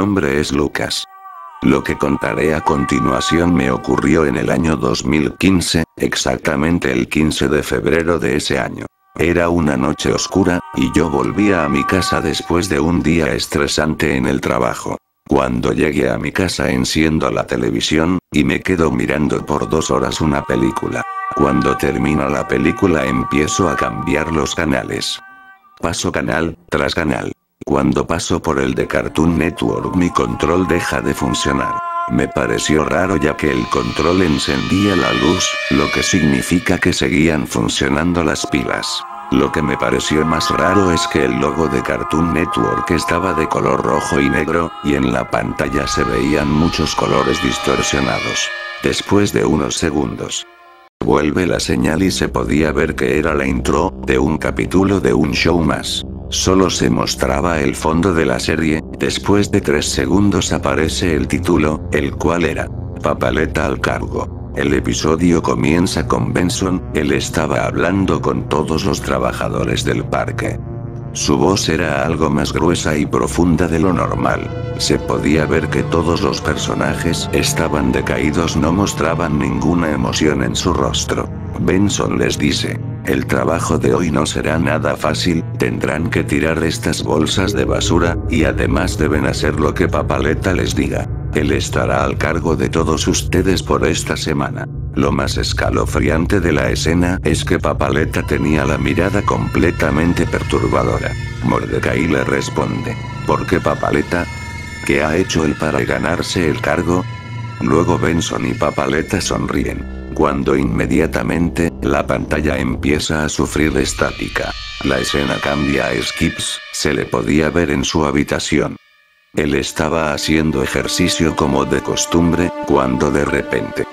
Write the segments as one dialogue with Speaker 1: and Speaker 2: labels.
Speaker 1: nombre es Lucas. Lo que contaré a continuación me ocurrió en el año 2015, exactamente el 15 de febrero de ese año. Era una noche oscura, y yo volvía a mi casa después de un día estresante en el trabajo. Cuando llegué a mi casa enciendo la televisión, y me quedo mirando por 2 horas una película. Cuando termina la película empiezo a cambiar los canales. Paso canal, tras canal. Cuando paso por el de Cartoon Network mi control deja de funcionar. Me pareció raro ya que el control encendía la luz, lo que significa que seguían funcionando las pilas. Lo que me pareció más raro es que el logo de Cartoon Network estaba de color rojo y negro, y en la pantalla se veían muchos colores distorsionados. Después de unos segundos, vuelve la señal y se podía ver que era la intro de un capítulo de un show más. Solo se mostraba el fondo de la serie, después de 3 segundos aparece el título, el cual era Papaleta al cargo. El episodio comienza con Benson, él estaba hablando con todos los trabajadores del parque. Su voz era algo más gruesa y profunda de lo normal. Se podía ver que todos los personajes estaban decaídos, no mostraban ninguna emoción en su rostro. Benson les dice: el trabajo de hoy no será nada fácil, tendrán que tirar estas bolsas de basura, y además deben hacer lo que Papaleta les diga. Él estará al cargo de todos ustedes por esta semana. Lo más escalofriante de la escena es que Papaleta tenía la mirada completamente perturbadora. Mordecai le responde: ¿por qué Papaleta? ¿Qué ha hecho él para ganarse el cargo? Luego Benson y Papaleta sonríen, cuando inmediatamente, la pantalla empieza a sufrir estática. La escena cambia a Skips, se le podía ver en su habitación. Él estaba haciendo ejercicio como de costumbre, cuando de repente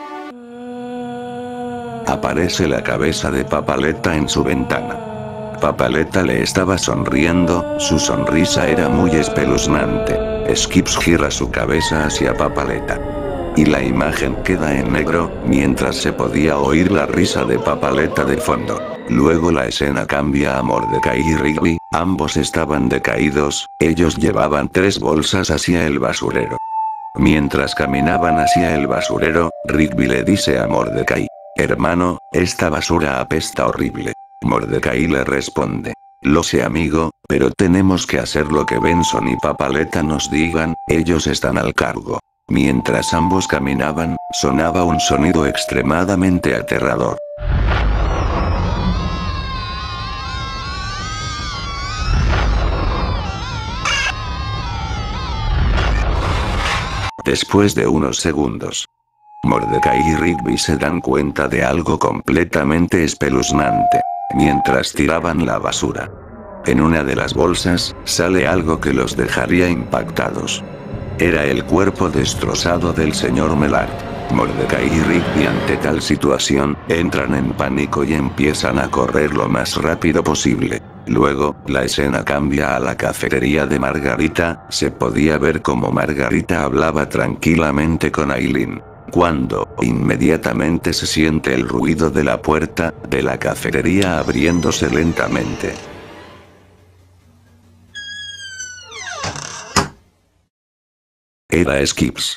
Speaker 1: aparece la cabeza de Papaleta en su ventana. Papaleta le estaba sonriendo, su sonrisa era muy espeluznante. Skips gira su cabeza hacia Papaleta. Y la imagen queda en negro, mientras se podía oír la risa de Papaleta de fondo. Luego la escena cambia a Mordecai y Rigby, ambos estaban decaídos, ellos llevaban 3 bolsas hacia el basurero. Mientras caminaban hacia el basurero, Rigby le dice a Mordecai: hermano, esta basura apesta horrible. Mordecai le responde: lo sé amigo, pero tenemos que hacer lo que Benson y Papaleta nos digan, ellos están al cargo. Mientras ambos caminaban, sonaba un sonido extremadamente aterrador. Después de unos segundos, Mordecai y Rigby se dan cuenta de algo completamente espeluznante, mientras tiraban la basura. En una de las bolsas, sale algo que los dejaría impactados. Era el cuerpo destrozado del señor Mellard. Mordecai y Rigby ante tal situación, entran en pánico y empiezan a correr lo más rápido posible. Luego, la escena cambia a la cafetería de Margarita, se podía ver como Margarita hablaba tranquilamente con Aileen. Cuando, inmediatamente se siente el ruido de la puerta de la cafetería abriéndose lentamente. Era Skips.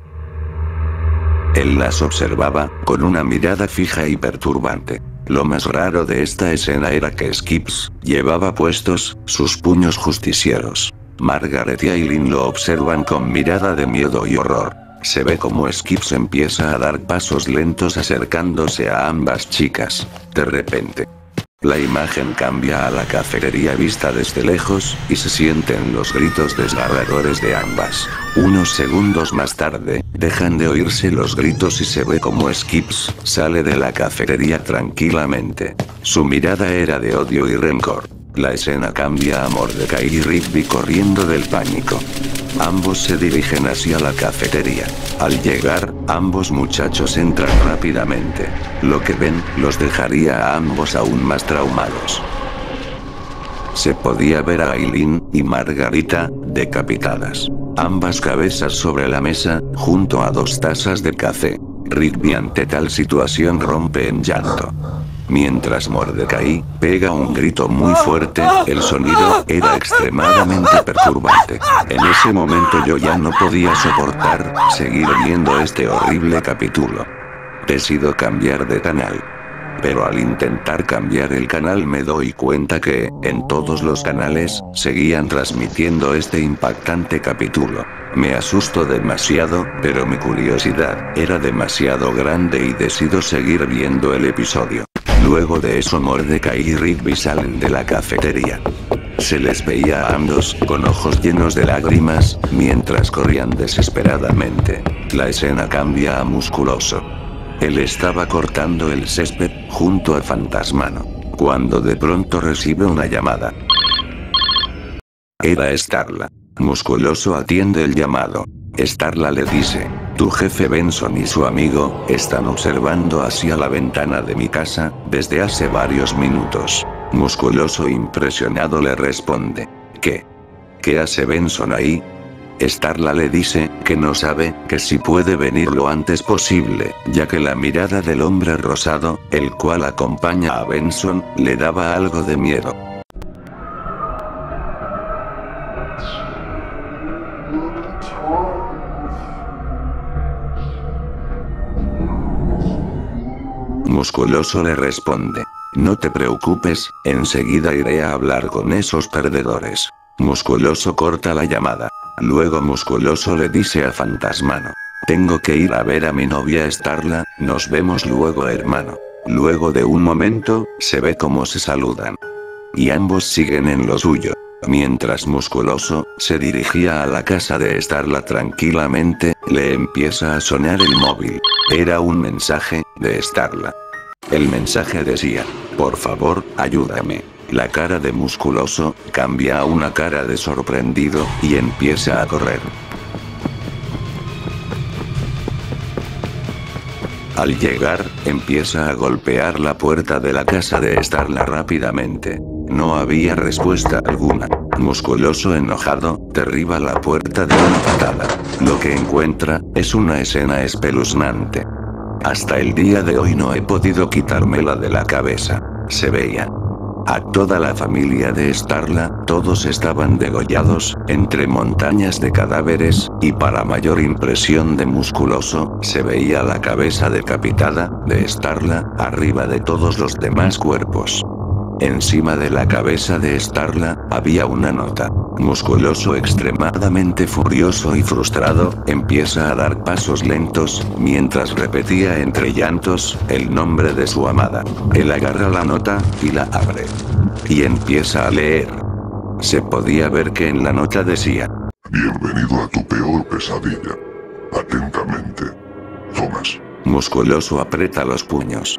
Speaker 1: Él las observaba, con una mirada fija y perturbante. Lo más raro de esta escena era que Skips llevaba puestos sus puños justicieros. Margaret y Aileen lo observan con mirada de miedo y horror. Se ve como Skips empieza a dar pasos lentos acercándose a ambas chicas. De repente, la imagen cambia a la cafetería vista desde lejos, y se sienten los gritos desgarradores de ambas. Unos segundos más tarde, dejan de oírse los gritos y se ve como Skips sale de la cafetería tranquilamente. Su mirada era de odio y rencor. La escena cambia a Mordecai y Rigby corriendo del pánico. Ambos se dirigen hacia la cafetería. Al llegar, ambos muchachos entran rápidamente. Lo que ven, los dejaría a ambos aún más traumados. Se podía ver a Aileen y Margarita, decapitadas. Ambas cabezas sobre la mesa, junto a 2 tazas de café. Rigby ante tal situación rompe en llanto. Mientras Mordecai pega un grito muy fuerte, el sonido era extremadamente perturbante. En ese momento yo ya no podía soportar seguir viendo este horrible capítulo. Decido cambiar de canal. Pero al intentar cambiar el canal me doy cuenta que, en todos los canales, seguían transmitiendo este impactante capítulo. Me asusto demasiado, pero mi curiosidad era demasiado grande y decido seguir viendo el episodio. Luego de eso Mordecai y Rigby salen de la cafetería. Se les veía a ambos, con ojos llenos de lágrimas, mientras corrían desesperadamente. La escena cambia a Musculoso. Él estaba cortando el césped, junto a Fantasmano, cuando de pronto recibe una llamada. Era Starla. Musculoso atiende el llamado. Starla le dice: tu jefe Benson y su amigo están observando hacia la ventana de mi casa desde hace varios minutos. Musculoso impresionado le responde: ¿qué? ¿Qué hace Benson ahí? Starla le dice que no sabe que si puede venir lo antes posible, ya que la mirada del hombre rosado, el cual acompaña a Benson, le daba algo de miedo. Musculoso le responde: no te preocupes, enseguida iré a hablar con esos perdedores. Musculoso corta la llamada. Luego Musculoso le dice a Fantasmano: tengo que ir a ver a mi novia Starla, nos vemos luego hermano. Luego de un momento, se ve cómo se saludan. Y ambos siguen en lo suyo. Mientras Musculoso se dirigía a la casa de Starla tranquilamente, le empieza a sonar el móvil. Era un mensaje de Starla. El mensaje decía: por favor, ayúdame. La cara de Musculoso cambia a una cara de sorprendido, y empieza a correr. Al llegar, empieza a golpear la puerta de la casa de Starla rápidamente. No había respuesta alguna. Musculoso enojado, derriba la puerta de una patada. Lo que encuentra, es una escena espeluznante. Hasta el día de hoy no he podido quitármela de la cabeza. Se veía a toda la familia de Starla, todos estaban degollados, entre montañas de cadáveres, y para mayor impresión de Musculoso, se veía la cabeza decapitada de Starla, arriba de todos los demás cuerpos. Encima de la cabeza de Starla, había una nota. Musculoso, extremadamente furioso y frustrado, empieza a dar pasos lentos, mientras repetía entre llantos, el nombre de su amada. Él agarra la nota, y la abre. Y empieza a leer. Se podía ver que en la nota decía:
Speaker 2: bienvenido a tu peor pesadilla. Atentamente, Thomas.
Speaker 1: Musculoso aprieta los puños.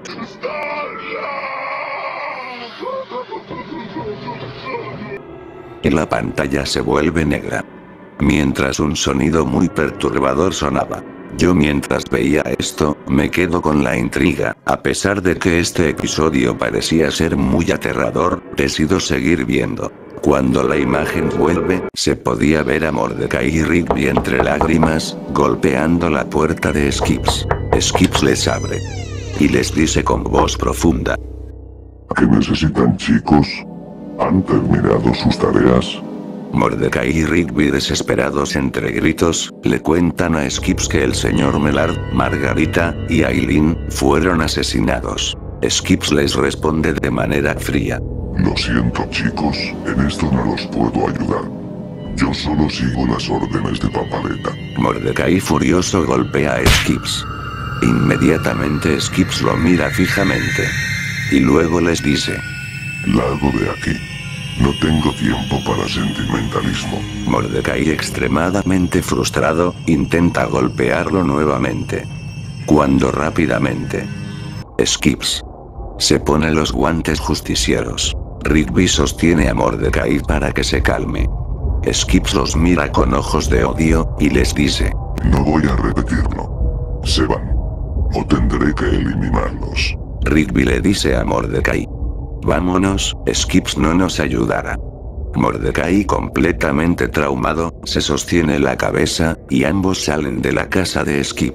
Speaker 1: Y la pantalla se vuelve negra. Mientras un sonido muy perturbador sonaba. Yo mientras veía esto, me quedo con la intriga, a pesar de que este episodio parecía ser muy aterrador, decido seguir viendo. Cuando la imagen vuelve, se podía ver a Mordecai y Rigby entre lágrimas, golpeando la puerta de Skips. Skips les abre. Y les dice con voz profunda:
Speaker 2: ¿qué necesitan, chicos? ¿Han terminado sus tareas?
Speaker 1: Mordecai y Rigby, desesperados entre gritos, le cuentan a Skips que el señor Mellard, Margarita y Aileen fueron asesinados. Skips les responde de manera fría:
Speaker 2: lo siento, chicos, en esto no los puedo ayudar. Yo solo sigo las órdenes de Papaleta.
Speaker 1: Mordecai furioso golpea a Skips. Inmediatamente Skips lo mira fijamente. Y luego les dice:
Speaker 2: largo de aquí. No tengo tiempo para sentimentalismo.
Speaker 1: Mordecai, extremadamente frustrado, intenta golpearlo nuevamente. Cuando rápidamente Skips se pone los guantes justicieros. Rigby sostiene a Mordecai para que se calme. Skips los mira con ojos de odio, y les dice:
Speaker 2: no voy a repetirlo. Se van. O tendré que eliminarlos.
Speaker 1: Rigby le dice a Mordecai: vámonos, Skips no nos ayudará. Mordecai, completamente traumado, se sostiene la cabeza, y ambos salen de la casa de Skips.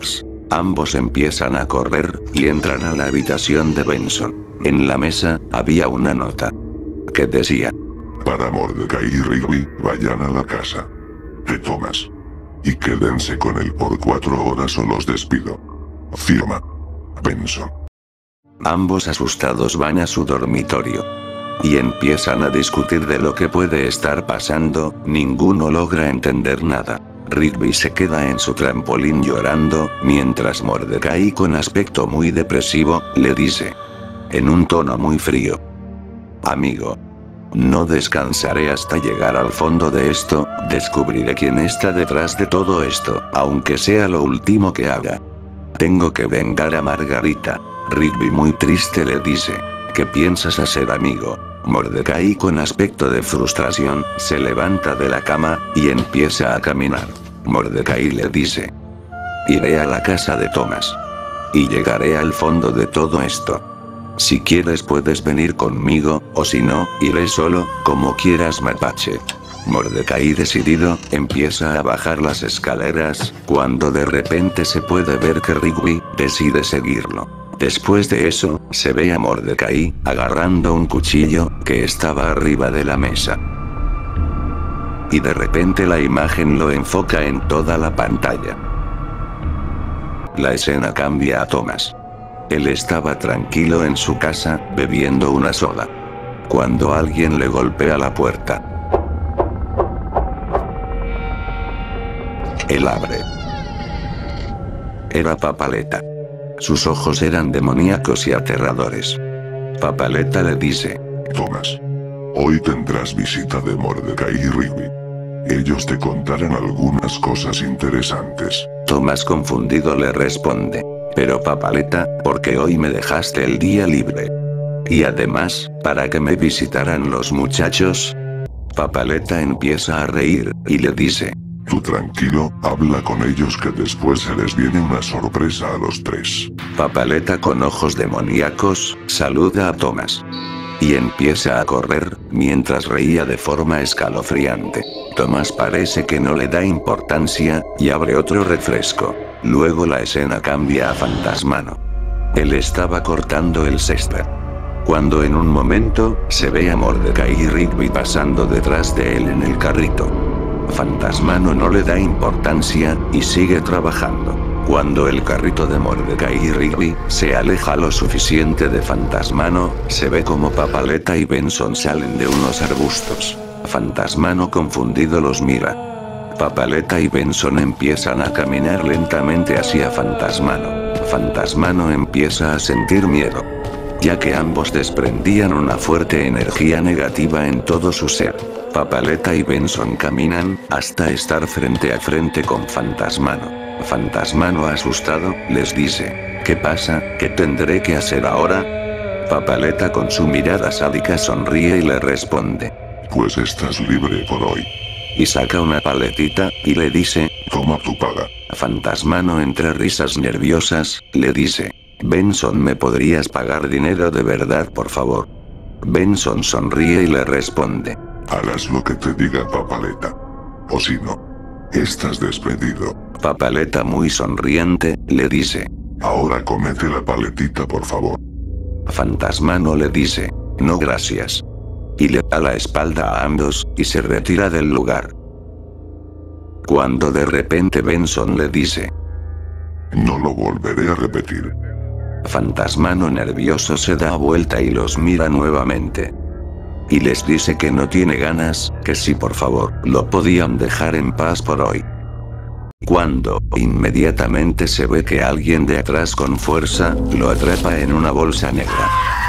Speaker 1: Ambos empiezan a correr, y entran a la habitación de Benson. En la mesa, había una nota que decía:
Speaker 2: para Mordecai y Rigby, vayan a la casa de Thomas y quédense con él por 4 horas o los despido. Firma Benson.
Speaker 1: Ambos asustados van a su dormitorio y empiezan a discutir de lo que puede estar pasando. Ninguno logra entender nada. Rigby se queda en su trampolín llorando, mientras Mordecai, con aspecto muy depresivo, le dice en un tono muy frío: amigo, no descansaré hasta llegar al fondo de esto. Descubriré quién está detrás de todo esto, aunque sea lo último que haga. Tengo que vengar a Margarita. Rigby, muy triste, le dice: ¿qué piensas hacer, amigo? Mordecai, con aspecto de frustración, se levanta de la cama y empieza a caminar. Mordecai le dice: iré a la casa de Thomas y llegaré al fondo de todo esto. Si quieres puedes venir conmigo, o si no, iré solo, como quieras, mapache. Mordecai, decidido, empieza a bajar las escaleras, cuando de repente se puede ver que Rigby decide seguirlo. Después de eso, se ve a Mordecai agarrando un cuchillo que estaba arriba de la mesa. Y de repente la imagen lo enfoca en toda la pantalla. La escena cambia a Thomas. Él estaba tranquilo en su casa, bebiendo una soda, cuando alguien le golpea la puerta. Él abre. Era Papaleta. Sus ojos eran demoníacos y aterradores. Papaleta le dice:
Speaker 2: Thomas, hoy tendrás visita de Mordecai y Rigby. Ellos te contarán algunas cosas interesantes.
Speaker 1: Thomas, confundido, le responde: pero Papaleta, ¿por qué hoy me dejaste el día libre? Y además, ¿para qué me visitaran los muchachos? Papaleta empieza a reír, y le dice:
Speaker 2: tú tranquilo, habla con ellos que después se les viene una sorpresa a los 3.
Speaker 1: Papaleta, con ojos demoníacos, saluda a Thomas y empieza a correr, mientras reía de forma escalofriante. Thomas parece que no le da importancia, y abre otro refresco. Luego la escena cambia a Fantasmano. Él estaba cortando el césped, cuando en un momento, se ve a Mordecai y Rigby pasando detrás de él en el carrito. Fantasmano no le da importancia, y sigue trabajando. Cuando el carrito de Mordecai y Rigby se aleja lo suficiente de Fantasmano, se ve como Papaleta y Benson salen de unos arbustos. Fantasmano, confundido, los mira. Papaleta y Benson empiezan a caminar lentamente hacia Fantasmano. Fantasmano empieza a sentir miedo, ya que ambos desprendían una fuerte energía negativa en todo su ser. Papaleta y Benson caminan hasta estar frente a frente con Fantasmano. Fantasmano, asustado, les dice: ¿qué pasa? ¿Qué tendré que hacer ahora? Papaleta, con su mirada sádica, sonríe y le responde:
Speaker 2: pues estás libre por hoy.
Speaker 1: Y saca una paletita, y le dice:
Speaker 2: toma tu paga.
Speaker 1: Fantasmano, entre risas nerviosas, le dice: Benson, ¿me podrías pagar dinero de verdad, por favor? Benson sonríe y le responde:
Speaker 2: harás lo que te diga Papaleta. O si no, estás despedido.
Speaker 1: Papaleta, muy sonriente, le dice:
Speaker 2: ahora comete la paletita, por favor.
Speaker 1: Fantasmano le dice: no gracias. Y le da la espalda a ambos, y se retira del lugar. Cuando de repente Benson le dice:
Speaker 2: no lo volveré a repetir.
Speaker 1: Fantasmano, nervioso, se da vuelta y los mira nuevamente. Y les dice que no tiene ganas, que si por favor lo podían dejar en paz por hoy. Cuando, inmediatamente, se ve que alguien de atrás con fuerza lo atrapa en una bolsa negra.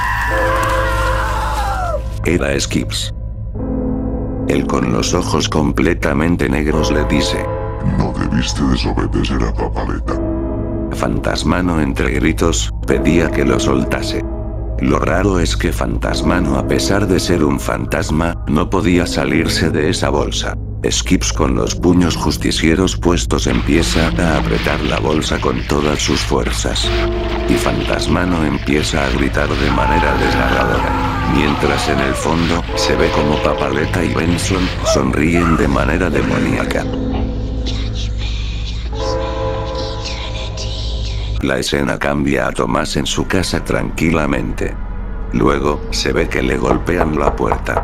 Speaker 1: Era Skips. Él, con los ojos completamente negros, le dice:
Speaker 2: no debiste desobedecer a Papaleta.
Speaker 1: Fantasmano, entre gritos, pedía que lo soltase. Lo raro es que Fantasmano, a pesar de ser un fantasma, no podía salirse de esa bolsa. Skips, con los puños justicieros puestos, empieza a apretar la bolsa con todas sus fuerzas. Y Fantasmano empieza a gritar de manera desgarradora, mientras en el fondo, se ve como Papaleta y Benson sonríen de manera demoníaca. La escena cambia a Tomás en su casa tranquilamente. Luego, se ve que le golpean la puerta.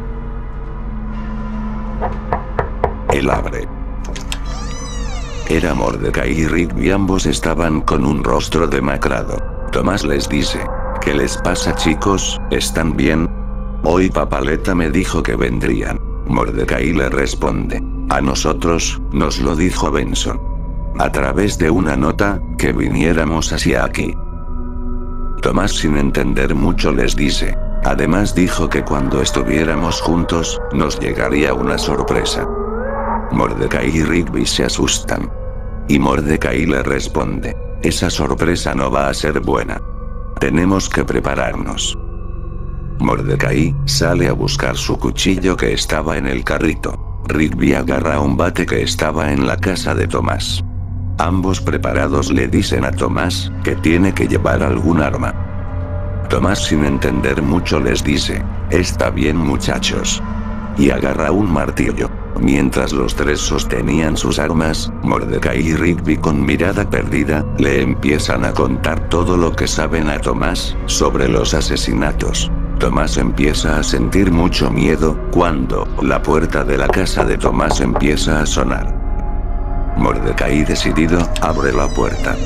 Speaker 1: Él abre. Era Mordecai y Rigby, ambos estaban con un rostro demacrado. Tomás les dice: ¿Qué les pasa, chicos? ¿Están bien? Hoy Papaleta me dijo que vendrían. Mordecai le responde: a nosotros, nos lo dijo Benson. A través de una nota, que viniéramos hacia aquí. Tomás, sin entender mucho, les dice: además dijo que cuando estuviéramos juntos, nos llegaría una sorpresa. Mordecai y Rigby se asustan. Y Mordecai le responde: esa sorpresa no va a ser buena. Tenemos que prepararnos. Mordecai sale a buscar su cuchillo que estaba en el carrito. Rigby agarra un bate que estaba en la casa de Tomás. Ambos preparados le dicen a Tomás que tiene que llevar algún arma. Tomás, sin entender mucho, les dice: está bien, muchachos. Y agarra un martillo. Mientras los tres sostenían sus armas, Mordecai y Rigby, con mirada perdida, le empiezan a contar todo lo que saben a Tomás sobre los asesinatos. Tomás empieza a sentir mucho miedo cuando la puerta de la casa de Tomás empieza a sonar. Mordecai, decidido, abre la puerta.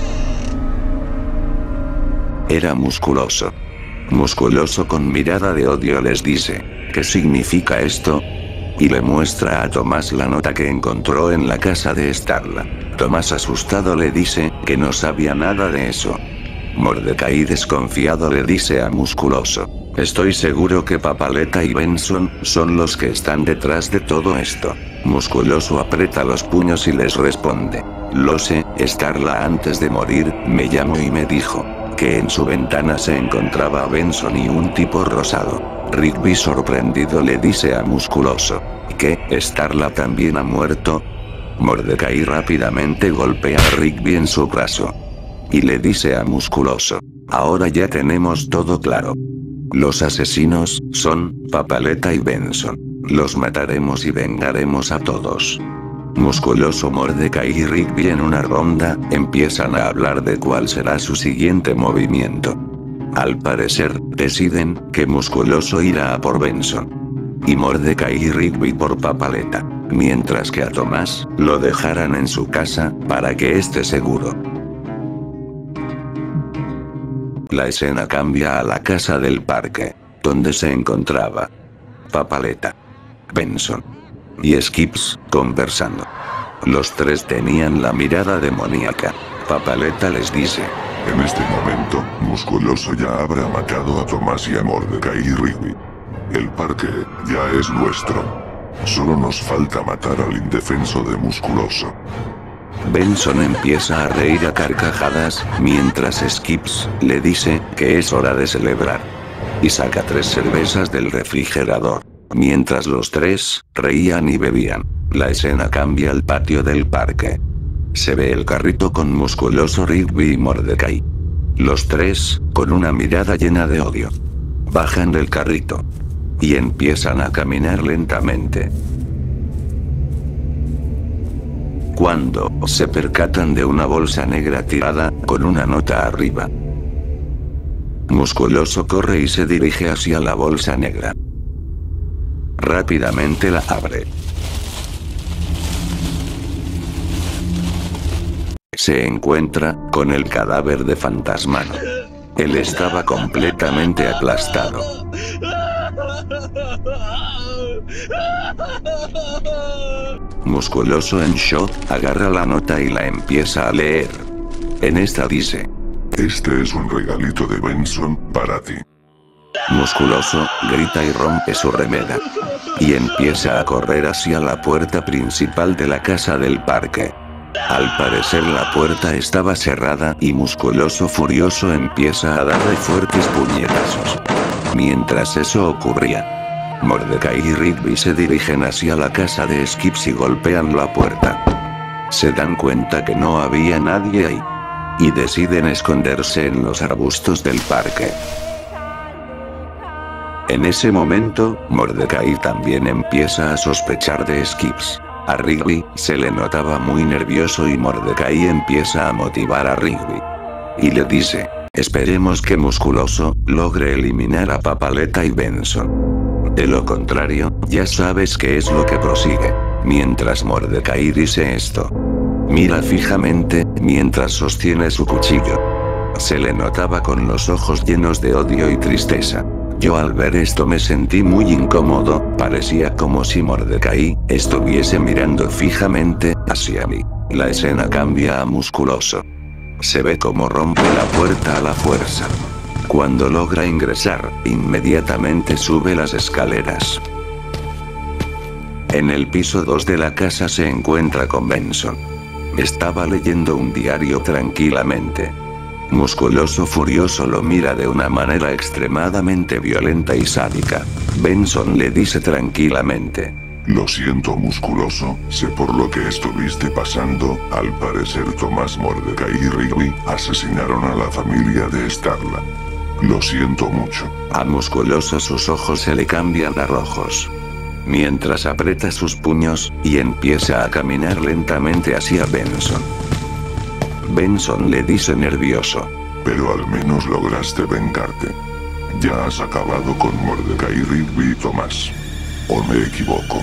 Speaker 1: Era Musculoso. Musculoso, con mirada de odio, les dice: ¿qué significa esto? Y le muestra a Tomás la nota que encontró en la casa de Starla. Tomás, asustado, le dice que no sabía nada de eso. Mordecai, desconfiado, le dice a Musculoso: estoy seguro que Papaleta y Benson son los que están detrás de todo esto. Musculoso aprieta los puños y les responde: lo sé, Starla antes de morir, me llamó y me dijo que en su ventana se encontraba a Benson y un tipo rosado. Rigby, sorprendido, le dice a Musculoso: ¿qué? ¿Starla también ha muerto? Mordecai rápidamente golpea a Rigby en su brazo. Y le dice a Musculoso: ahora ya tenemos todo claro. Los asesinos son Papaleta y Benson. Los mataremos y vengaremos a todos. Musculoso, Mordecai y Rigby, en una ronda, empiezan a hablar de cuál será su siguiente movimiento. Al parecer, deciden que Musculoso irá a por Benson. Y Mordecai y Rigby por Papaleta. Mientras que a Tomás, lo dejarán en su casa, para que esté seguro. La escena cambia a la casa del parque, donde se encontraba Papaleta, Benson y Skips, conversando. Los tres tenían la mirada demoníaca. Papaleta les dice:
Speaker 2: en este momento, Musculoso ya habrá matado a Tomás y a Mordecai y Rigby. El parque ya es nuestro. Solo nos falta matar al indefenso de Musculoso.
Speaker 1: Benson empieza a reír a carcajadas, mientras Skips le dice que es hora de celebrar. Y saca 3 cervezas del refrigerador. Mientras los tres reían y bebían, la escena cambia al patio del parque. Se ve el carrito con Musculoso, Rigby y Mordecai. Los tres, con una mirada llena de odio, bajan del carrito y empiezan a caminar lentamente. Cuando se percatan de una bolsa negra tirada, con una nota arriba. Musculoso corre y se dirige hacia la bolsa negra. Rápidamente la abre. Se encuentra con el cadáver de Fantasmano. Él estaba completamente aplastado. Musculoso, en shock, agarra la nota y la empieza a leer. En esta dice:
Speaker 2: este es un regalito de Benson para ti.
Speaker 1: Musculoso grita y rompe su remera. Y empieza a correr hacia la puerta principal de la casa del parque. Al parecer la puerta estaba cerrada y Musculoso, furioso, empieza a darle fuertes puñetazos. Mientras eso ocurría, Mordecai y Rigby se dirigen hacia la casa de Skips y golpean la puerta. Se dan cuenta que no había nadie ahí. Y deciden esconderse en los arbustos del parque. En ese momento, Mordecai también empieza a sospechar de Skips. A Rigby se le notaba muy nervioso y Mordecai empieza a motivar a Rigby. y le dice, esperemos que Musculoso logre eliminar a Papaleta y Benson. De lo contrario, ya sabes qué es lo que prosigue. Mientras Mordecai dice esto, mira fijamente, mientras sostiene su cuchillo. Se le notaba con los ojos llenos de odio y tristeza. Yo al ver esto me sentí muy incómodo, parecía como si Mordecai estuviese mirando fijamente hacia mí. La escena cambia a Musculoso. Se ve como rompe la puerta a la fuerza. Cuando logra ingresar, inmediatamente sube las escaleras. En el piso 2 de la casa se encuentra con Benson. Estaba leyendo un diario tranquilamente. Musculoso furioso lo mira de una manera extremadamente violenta y sádica. Benson le dice tranquilamente,
Speaker 2: lo siento Musculoso, sé por lo que estuviste pasando, al parecer Tomás, Mordecai y Rigby asesinaron a la familia de Starla. Lo siento mucho.
Speaker 1: A Musculoso sus ojos se le cambian a rojos. Mientras aprieta sus puños, y empieza a caminar lentamente hacia Benson. Benson le dice nervioso,
Speaker 2: pero al menos lograste vengarte. Ya has acabado con Mordecai, Rigby y Tomás. ¿O me equivoco?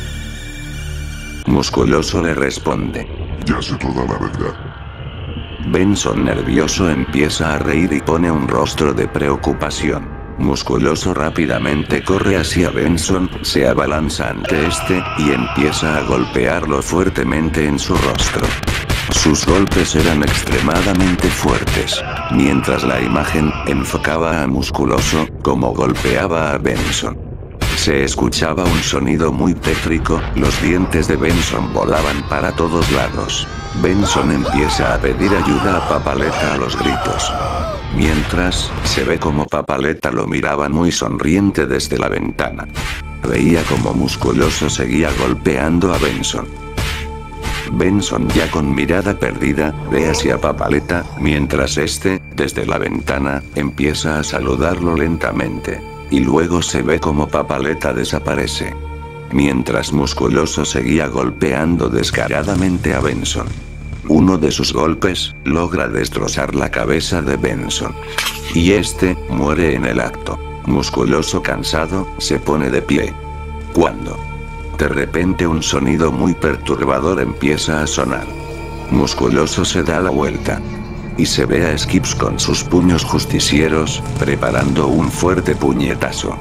Speaker 1: Musculoso le responde,
Speaker 2: ya sé toda la verdad.
Speaker 1: Benson nervioso empieza a reír y pone un rostro de preocupación. Musculoso rápidamente corre hacia Benson, se abalanza ante este, y empieza a golpearlo fuertemente en su rostro. Sus golpes eran extremadamente fuertes, mientras la imagen enfocaba a Musculoso, como golpeaba a Benson. Se escuchaba un sonido muy tétrico, los dientes de Benson volaban para todos lados. Benson empieza a pedir ayuda a Papaleta a los gritos. Mientras, se ve como Papaleta lo miraba muy sonriente desde la ventana. Veía como Musculoso seguía golpeando a Benson. Benson, ya con mirada perdida, ve hacia Papaleta, mientras este, desde la ventana, empieza a saludarlo lentamente. Y luego se ve como Papaleta desaparece. Mientras Musculoso seguía golpeando descaradamente a Benson. Uno de sus golpes logra destrozar la cabeza de Benson. Y este muere en el acto. Musculoso, cansado, se pone de pie. Cuando de repente un sonido muy perturbador empieza a sonar. Musculoso se da la vuelta. Y se ve a Skips con sus puños justicieros, preparando un fuerte puñetazo.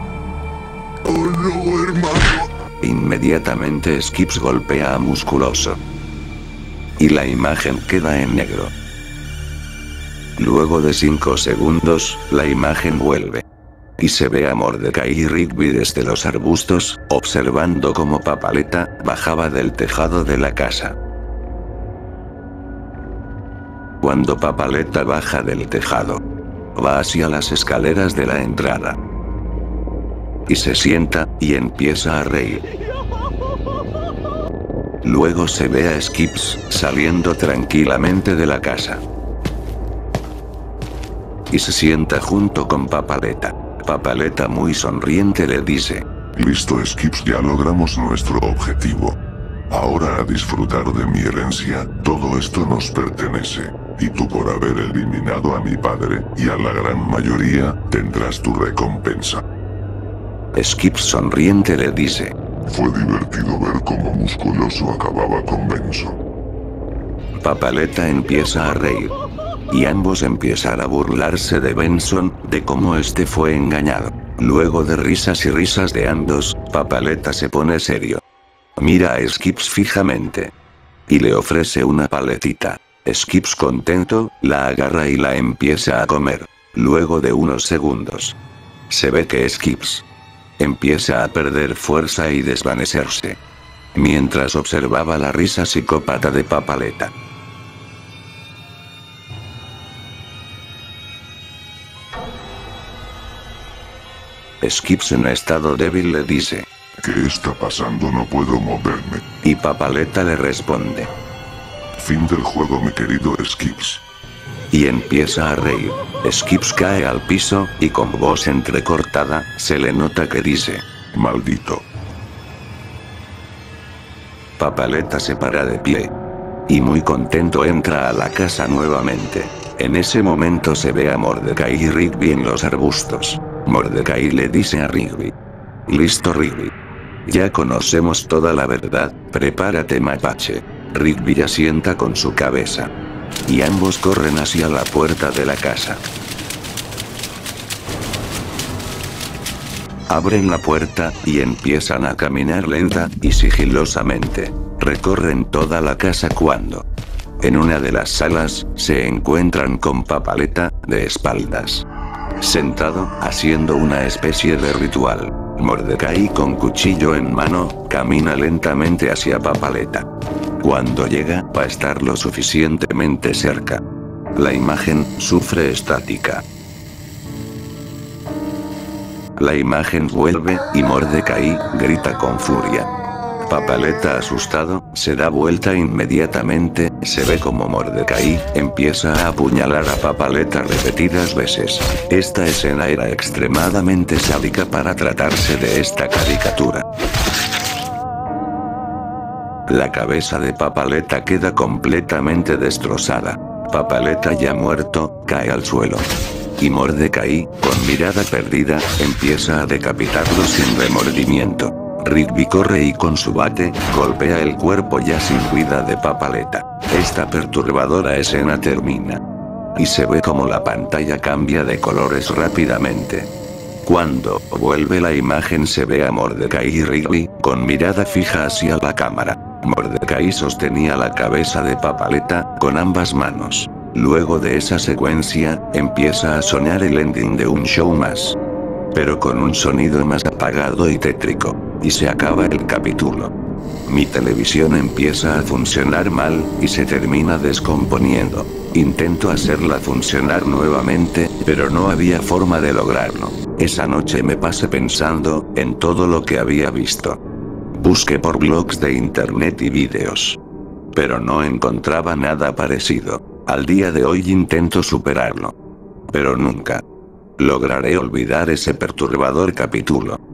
Speaker 2: ¡Oh no, hermano!
Speaker 1: Inmediatamente Skips golpea a Musculoso. Y la imagen queda en negro. Luego de 5 segundos, la imagen vuelve. Y se ve a Mordecai y Rigby desde los arbustos, observando cómo Papaleta bajaba del tejado de la casa. Cuando Papaleta baja del tejado, va hacia las escaleras de la entrada. Y se sienta, y empieza a reír. Luego se ve a Skips saliendo tranquilamente de la casa. Y se sienta junto con Papaleta. Papaleta muy sonriente le dice,
Speaker 2: listo Skips, ya logramos nuestro objetivo. Ahora a disfrutar de mi herencia, todo esto nos pertenece. Y tú por haber eliminado a mi padre, y a la gran mayoría, tendrás tu recompensa.
Speaker 1: Skips sonriente le dice,
Speaker 2: fue divertido ver cómo Musculoso acababa con Benson.
Speaker 1: Papaleta empieza a reír. Y ambos empiezan a burlarse de Benson, de cómo este fue engañado. Luego de risas y risas de ambos, Papaleta se pone serio. Mira a Skips fijamente. Y le ofrece una paletita. Skips contento, la agarra y la empieza a comer. Luego de unos segundos, se ve que Skips empieza a perder fuerza y desvanecerse. Mientras observaba la risa psicópata de Papaleta. Skips en estado débil le dice,
Speaker 2: ¿qué está pasando? No puedo moverme.
Speaker 1: Y Papaleta le responde,
Speaker 2: fin del juego, mi querido Skips.
Speaker 1: Y empieza a reír. Skips cae al piso, y con voz entrecortada, se le nota que dice,
Speaker 2: maldito.
Speaker 1: Papaleta se para de pie. Y muy contento entra a la casa nuevamente. En ese momento se ve a Mordecai y Rigby en los arbustos. Mordecai le dice a Rigby: «Listo, Rigby. Ya conocemos toda la verdad, prepárate, mapache». Rigby asienta con su cabeza. Y ambos corren hacia la puerta de la casa. Abren la puerta, y empiezan a caminar lenta y sigilosamente. Recorren toda la casa cuando, en una de las salas, se encuentran con Papaleta, de espaldas. Sentado, haciendo una especie de ritual. Mordecai con cuchillo en mano, camina lentamente hacia Papaleta. Cuando llega, va a estar lo suficientemente cerca. La imagen sufre estática. La imagen vuelve, y Mordecai grita con furia. Papaleta, asustado, se da vuelta inmediatamente. Se ve como Mordecai empieza a apuñalar a Papaleta repetidas veces. Esta escena era extremadamente sádica para tratarse de esta caricatura. La cabeza de Papaleta queda completamente destrozada. Papaleta, ya muerto, cae al suelo. Y Mordecai, con mirada perdida, empieza a decapitarlo sin remordimiento. Rigby corre y con su bate, golpea el cuerpo ya sin vida de Papaleta. Esta perturbadora escena termina. Y se ve como la pantalla cambia de colores rápidamente. Cuando vuelve la imagen se ve a Mordecai y Rigby, con mirada fija hacia la cámara. Mordecai sostenía la cabeza de Papaleta, con ambas manos. Luego de esa secuencia, empieza a sonar el ending de un show más. Pero con un sonido más apagado y tétrico. Y se acaba el capítulo. Mi televisión empieza a funcionar mal, y se termina descomponiendo. Intento hacerla funcionar nuevamente, pero no había forma de lograrlo. Esa noche me pasé pensando en todo lo que había visto. Busqué por blogs de internet y vídeos. Pero no encontraba nada parecido. Al día de hoy intento superarlo. Pero nunca lograré olvidar ese perturbador capítulo.